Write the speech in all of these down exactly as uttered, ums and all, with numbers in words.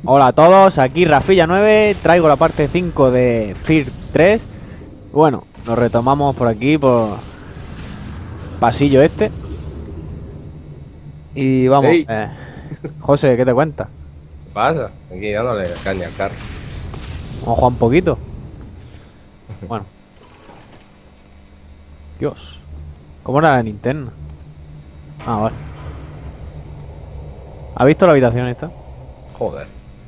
Hola a todos, aquí Rafilla nueve, traigo la parte cinco de Fear tres. Bueno, nos retomamos por aquí, por pasillo este. Y vamos, ¡Ey! eh, José, ¿qué te cuentas? ¿Qué pasa? Aquí dándole caña al carro. Vamos a jugar un poquito. Bueno, Dios, ¿cómo era la linterna? Ah, vale. ¿Has visto la habitación esta? Joder.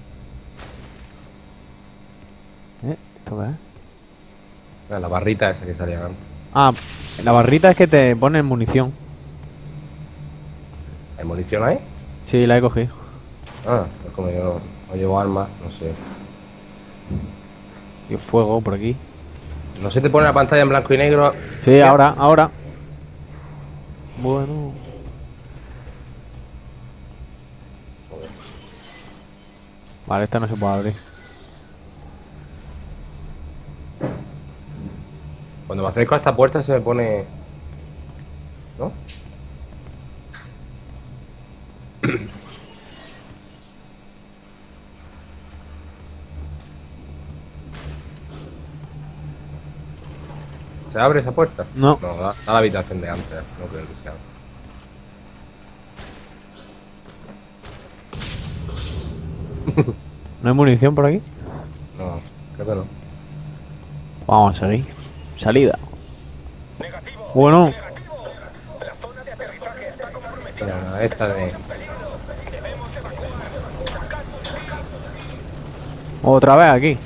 ¿Eh? ¿Esto qué es? Mira, la barrita esa que salía antes. Ah, la barrita es que te ponen munición. ¿Hay munición ahí? Sí, la he cogido. Ah, pues como yo no, no llevo armas, no sé. Y fuego por aquí. No se te pone la pantalla en blanco y negro. Sí, Hostia. ahora, ahora. Bueno. Joder. Vale, esta no se puede abrir. Cuando me acerco a esta puerta se me pone... ¿No? ¿Se abre esa puerta? No, No, da, da la habitación de antes. No creo que sea. no hay munición por aquí. No, creo que no. Vamos a seguir. Salida. Bueno, Mira, una de estas de... otra vez aquí.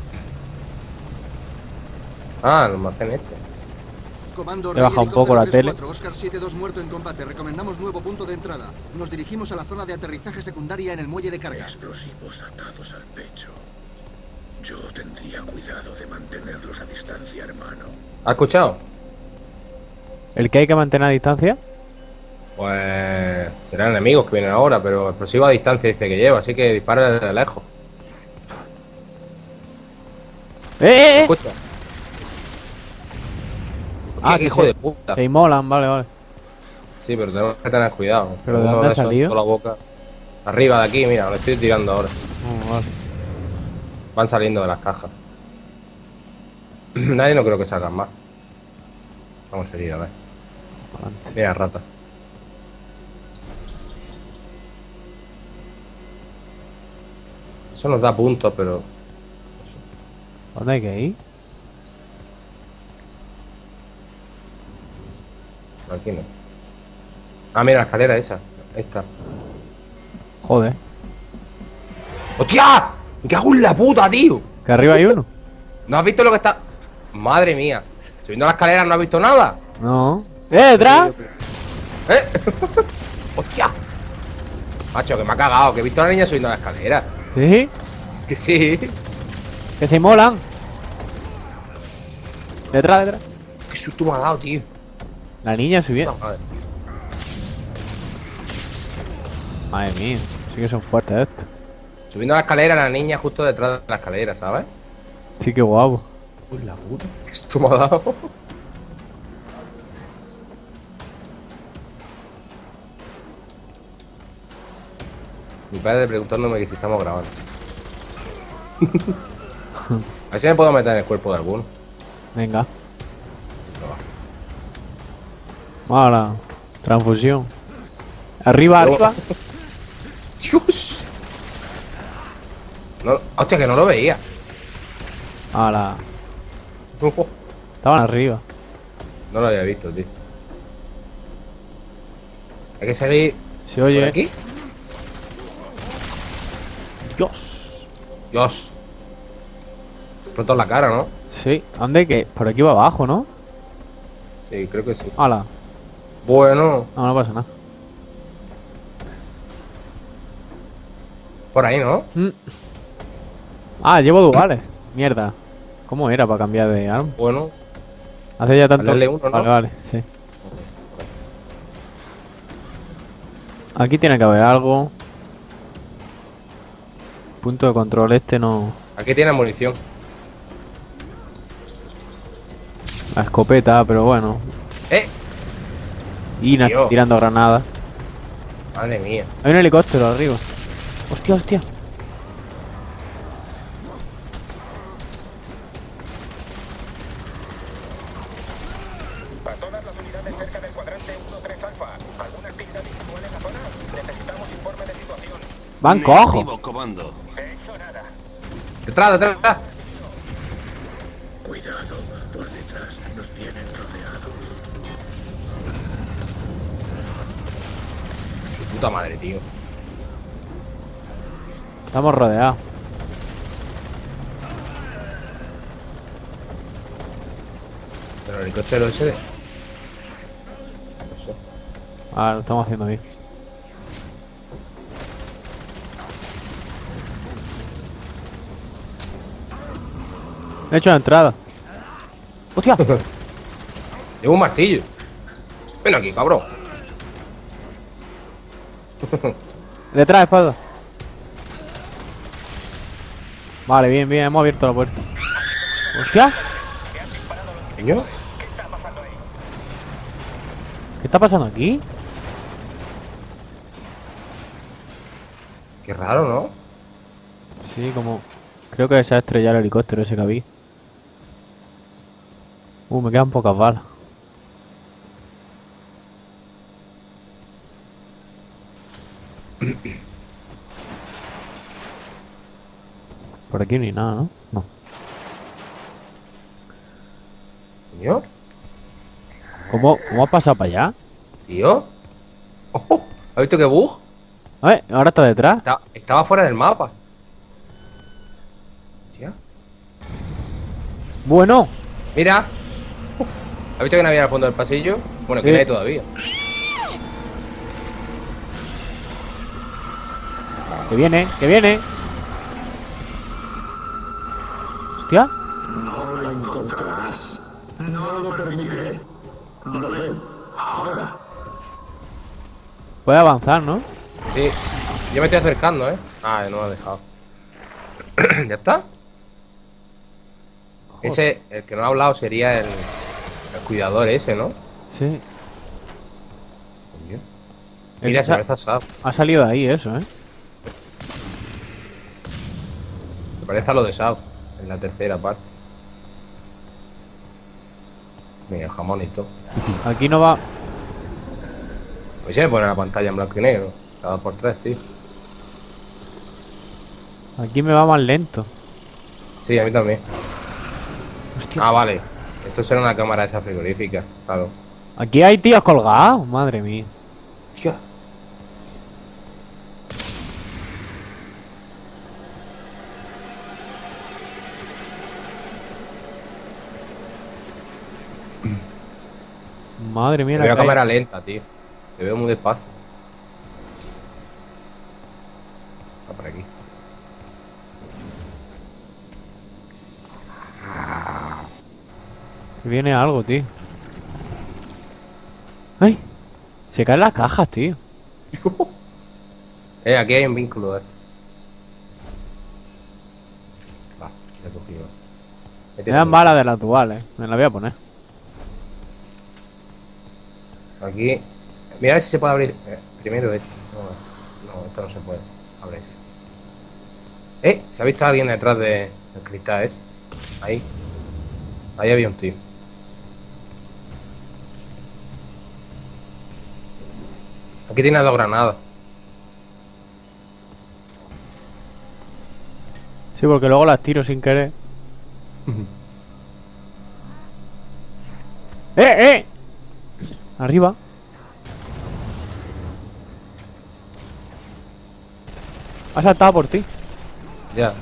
Ah, el almacén este. Comando He Rey bajado un poco Helicóptero la tres tele. cuatro, Oscar siete dos muerto en combate. Recomendamos nuevo punto de entrada. Nos dirigimos a la zona de aterrizaje secundaria en el muelle de carga. Explosivos atados al pecho. Yo tendría cuidado de mantenerlos a distancia, hermano. ¿Has escuchado? ¿El que hay que mantener a distancia? Pues serán enemigos que vienen ahora, pero explosivo a distancia dice que lleva, así que dispara desde lejos. ¡Eh, eh, eh! Escucha. Ah, Hostia, qué que hijo se, de puta. se inmolan, vale, vale. Sí, pero tenemos que tener cuidado. ¿Pero de Uno dónde ha esos en salido? toda la boca. Arriba de aquí, mira, lo estoy tirando ahora. Oh, vale. Van saliendo de las cajas. Nadie no creo que salgan más. Vamos a seguir, a ver. Adelante. Mira, rata. Eso nos da puntos, pero... ¿Dónde hay que ir? por aquí no. Ah, mira, la escalera esa. Esta. Joder. ¡Hostia! ¡Me cago en la puta, tío! Que arriba hay uno. ¿No has visto lo que está...? Madre mía. Subiendo la escalera no has visto nada. No. ¡Eh, detrás! ¿Eh? ¡Hostia! Macho, que me ha cagado. Que he visto a la niña subiendo la escalera. Sí. Que sí. Que se inmolan. Detrás, detrás. Qué susto me ha dado, tío. La niña subiendo. Puta madre. Madre mía. Sí que son fuertes estos. Subiendo la escalera, la niña justo detrás de la escalera, ¿sabes? Sí, que guapo. Uy, la puta. Qué susto me ha dado. Mi padre preguntándome que si estamos grabando. A ver si me puedo meter en el cuerpo de alguno. Venga. Mala. Transfusión. Arriba, Luego- arriba. Dios. No, hostia, que no lo veía. Mala. Estaban arriba. No lo había visto, tío. Hay que salir Se por oye. aquí. Dios. Dios. Roto en la cara, ¿no? Sí. ¿Dónde que? Por aquí va abajo, ¿no? Sí, creo que sí. Hala. Bueno, No, no pasa nada. por ahí, ¿no? Mm. Ah, llevo duales. Mierda. ¿Cómo era para cambiar de arma? Bueno, Hace ya tanto. Dale uno, ¿no? Vale, vale, sí. Aquí tiene que haber algo. Punto de control este no. aquí tiene munición. La escopeta, pero bueno. ¡Eh! Y na- Tío. tirando granadas. Madre mía. Hay un helicóptero arriba. Hostia, hostia. A todas las unidades cerca del cuadrante uno tres alfa. ¿Alguna actividad inusual en la zona? Necesitamos informe de situación. Van Negativo, cojo. comando. Hecho nada. Detrás, detrás, detrás. Cuidado, por detrás nos tienen rodeados. Su puta madre, tío. Estamos rodeados. Pero el helicóptero ese de... No sé. Ah, lo estamos haciendo bien. He hecho la entrada. ¡Hostia! Llevo un martillo. Ven aquí, cabrón. Detrás, espalda. Vale, bien, bien, hemos abierto la puerta. ¡Hostia! ¿Coño? ¿Qué está pasando aquí? Qué raro, ¿no? Sí, como... Creo que se ha estrellado el helicóptero ese que había. Uh, me quedan pocas balas. Por aquí ni nada, ¿no? No. ¿Coño? ¿Cómo, cómo has pasado para allá? Tío. Oh, ¿has visto qué bug? A ver, ahora está detrás. Está- estaba fuera del mapa. Hostia. Bueno. Mira. ¿Has visto que no había al fondo del pasillo? Bueno, que Sí. no hay todavía. Que viene, que viene. Hostia. No lo encontrarás. No lo permitiré. Lo ven. Ahora. Puede avanzar, ¿no? Sí. Yo me estoy acercando, ¿eh? Ah, no lo he dejado. ¿Ya está? Ese, el que no ha hablado sería el, el cuidador ese, ¿no? Sí. Coño. El Mira, que se sa- parece a Saab. Ha salido de ahí eso, ¿eh? Se parece a lo de Saab, en la tercera parte. Mira, el jamón y todo. Aquí no va... Pues se me pone la pantalla en blanco y negro. Cada por tres, tío. Aquí me va más lento. Sí, a mí también. Hostia. Ah, vale. Esto será una cámara esa frigorífica, claro. Aquí hay tíos colgados. Madre mía. Hostia. Madre mía. Te la veo a calle. cámara lenta, tío. Te veo muy despacio. Está por aquí. Viene algo, tío. ¡Ay! Se caen las cajas, tío. Eh, aquí hay un vínculo de este. Va, ya he cogido. Este Me dan también. balas de las duales. Me las voy a poner. Aquí. Mira a ver si se puede abrir. eh, primero este. No, no, esto no se puede. Abre ese. Eh, ¿se ha visto alguien detrás de, del cristal ese? Ahí. Ahí había un tío. Aquí tiene dos granadas. Sí, porque luego las tiro sin querer. ¡Eh, eh! Arriba. Ha saltado por ti. Ya.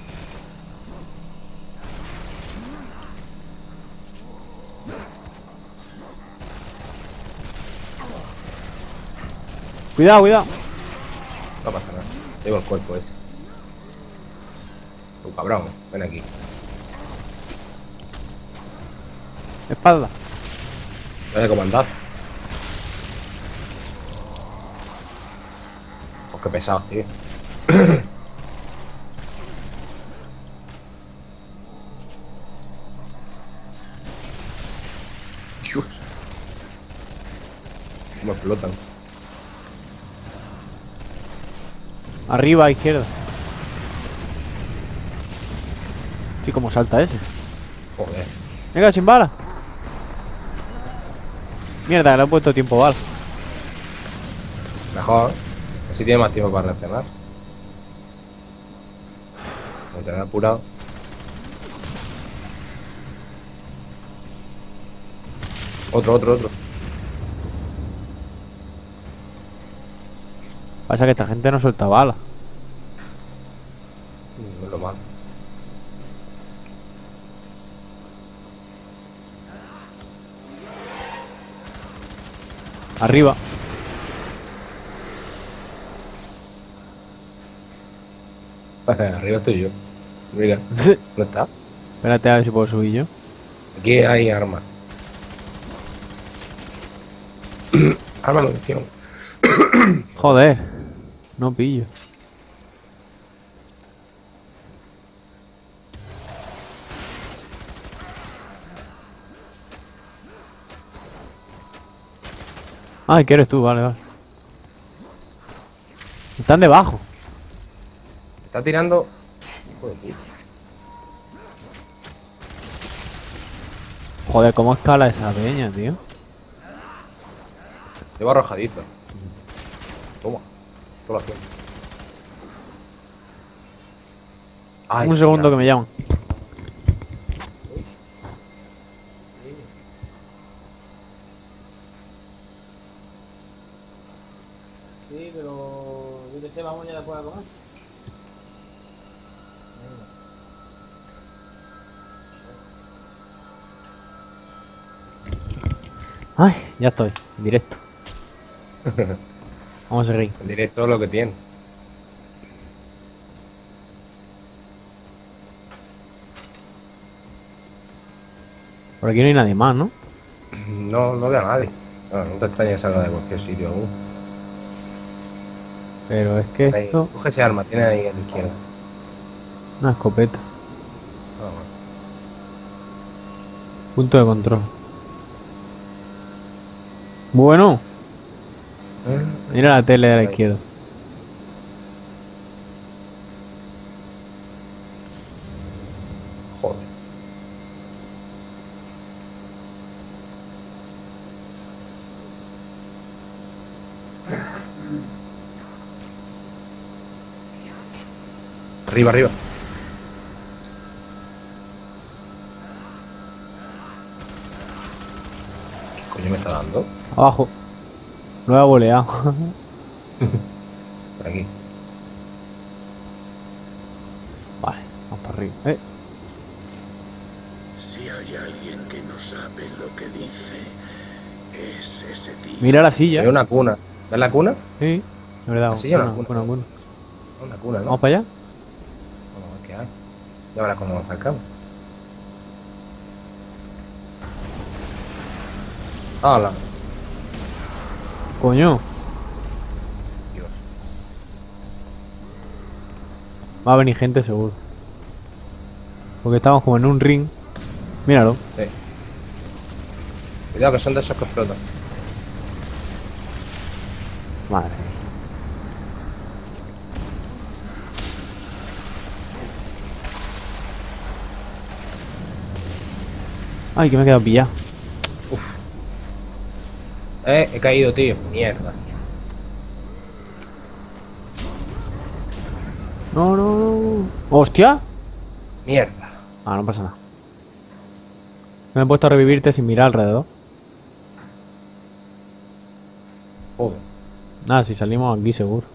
Cuidado, cuidado. No pasa nada. Llevo el cuerpo ese. Tu cabrón, ven aquí. Espalda. Vaya comandazo. Pues qué pesados, tío. Dios. Cómo explotan. Arriba a izquierda. Sí, como salta ese. Joder. Venga, sin bala. Mierda, le he puesto tiempo bala. Mejor. Así tiene más tiempo para reaccionar. No te he apurado. Otro, otro, otro. Pasa que esta gente no suelta balas. No es lo malo. Arriba. Arriba estoy yo. Mira, ¿dónde está? Espérate a ver si puedo subir yo. Aquí hay armas. Arma de munición. Joder. No pillo. Ay, que eres tú, vale, vale. Están debajo. Está tirando. Hijo de puta. Joder, cómo escala esa peña, tío. Lleva arrojadizo. Toma. Toda la acción. Ay, Un segundo que tira. me llaman. Sí, pero yo que sé, vamos ya después a comer. Ay, ya estoy, en directo. Vamos a reír. En directo lo que tiene. Por aquí no hay nadie más, ¿no? No, no veo a nadie. No, no te extrañes que salga de cualquier sitio aún. Pero es que Ahí, esto... coge ese arma, tiene ahí a la izquierda. Una escopeta. Ah, bueno. Punto de control. Bueno, Eh, mira la tele de la Ahí. izquierda. Joder. Arriba, arriba. ¿Qué coño me está dando? Abajo. Lo he boleado. Por aquí. Vale, vamos para arriba. Eh, Si hay alguien que no sabe lo que dice, es ese tío. mira la Se silla. ve una cuna. ¿Ves la cuna? Sí, de verdad. La silla o la Una, cuna. una, una. Una cuna, ¿no? Vamos para allá. Vamos a ver qué hay. Y ahora cuando nos acercamos. ¡Hala! Coño, Dios. va a venir gente seguro. Porque estamos como en un ring. Míralo. Sí. Cuidado que son de esos que explotan. Madre. Ay, que me he quedado pillado. Uf. Eh, he caído, tío. Mierda. No, no, no. ¡Hostia! Mierda. Ah, no pasa nada. Me he puesto a revivirte sin mirar alrededor. Joder. Nada, si salimos aquí seguro.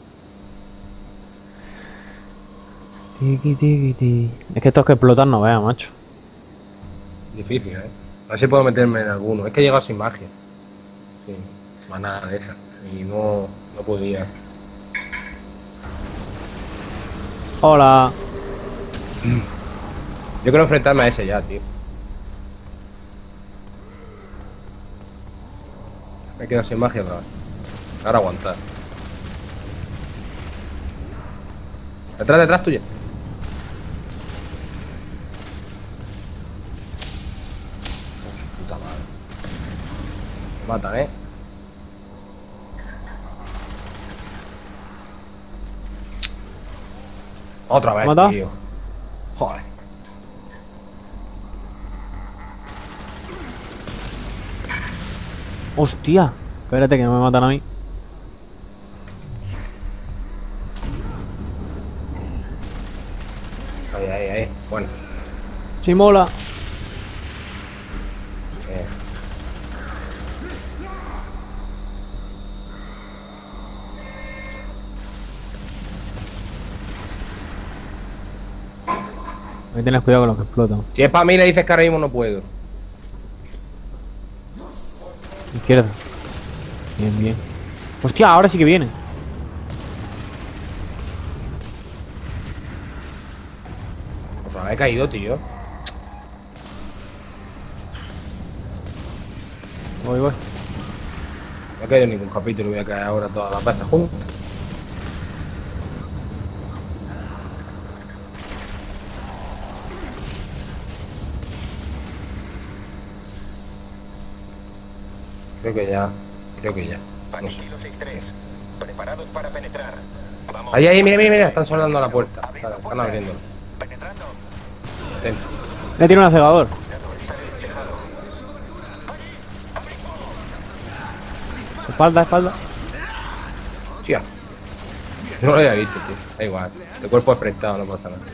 Tiki, tiki, tiki. Es que estos que explotan no vean, macho. Difícil, eh. A ver si puedo meterme en alguno. Es que he llegado sin magia. Sin maná de esa. Y no, no podía. Hola. Yo quiero enfrentarme a ese ya, tío. Me quedo sin magia otra vez. Ahora aguantar. Detrás, detrás tuya. Oh, su puta madre. Me matan, eh. Otra vez, ¿Mata? tío. Joder. Hostia. Espérate que no me matan a mí. Ahí, ahí, ahí. Bueno. Sí, mola. Eh. Ahí tienes cuidado con los que explotan. Si es para mí, le dices que ahora mismo no puedo. Izquierda. Bien, bien. Hostia, ahora sí que viene. Pues me he caído, tío. Voy, voy. No he caído en ningún capítulo, voy a caer ahora todas las veces juntas. Creo que ya. Creo que ya. No sé. Kilo seis tres. Preparados para penetrar. Vamos. Ahí, ahí, mira, mira, mira. Están soldando a la puerta. Abriendo Están, están puertas. abriéndolo. Penetrando. Atento. Le tiro un acelerador. Espalda, espalda. Hostia. No lo había visto, tío. Da igual. El cuerpo es prestado, no pasa nada.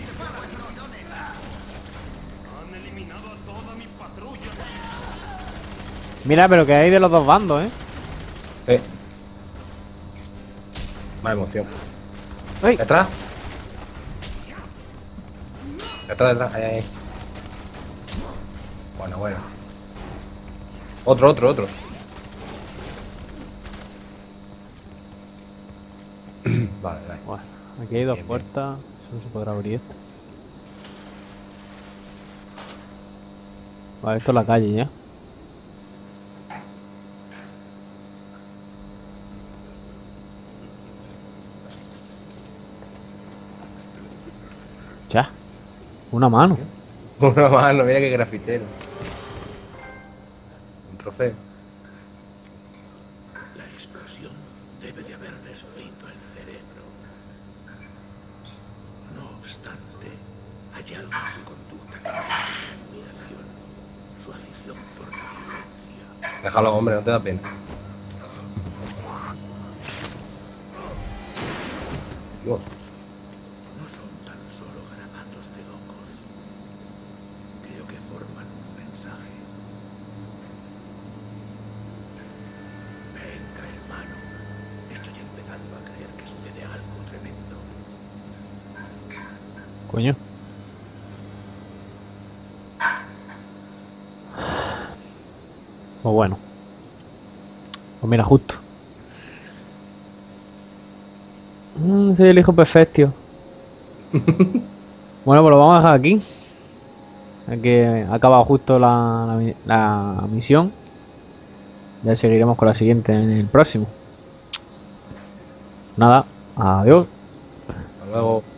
Mira, pero que hay de los dos bandos, ¿eh? Eh. Más emoción. ¡Ay! ¿Detrás? Detrás, detrás. Ahí, ahí. Bueno, bueno. Otro, otro, otro. Vale, vale. Bueno, aquí hay dos Bien, bien. puertas. Solo se podrá abrir esta. Vale, esto es la calle ya. Ya. Una mano. Una mano, mira qué grafitero. Un trofeo. La explosión debe de haberles frito el cerebro. No obstante, hay algo en su conducta que merece mi admiración. Su afición por la violencia. Déjalo, hombre, no te da pena. Dios. No son tan solo garabatos de locos. Creo que forman un mensaje. Venga, hermano. Estoy empezando a creer que sucede algo tremendo. Coño. Pues bueno. Pues mira, justo. Mm, soy el hijo perfecto. Bueno, pues lo vamos a dejar aquí. Aquí ha acabado justo la, la mi- la misión. Ya seguiremos con la siguiente en el próximo. Nada, adiós. Hasta luego.